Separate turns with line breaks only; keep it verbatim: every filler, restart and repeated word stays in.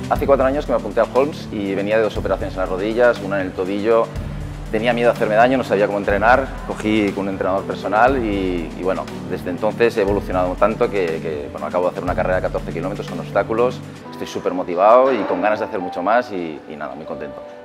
Hace cuatro años que me apunté al Holmes y venía de dos operaciones en las rodillas, una en el tobillo. Tenía miedo a hacerme daño, no sabía cómo entrenar, cogí con un entrenador personal y, y bueno, desde entonces he evolucionado tanto que, que bueno, acabo de hacer una carrera de catorce kilómetros con obstáculos, estoy súper motivado y con ganas de hacer mucho más y, y nada, muy contento.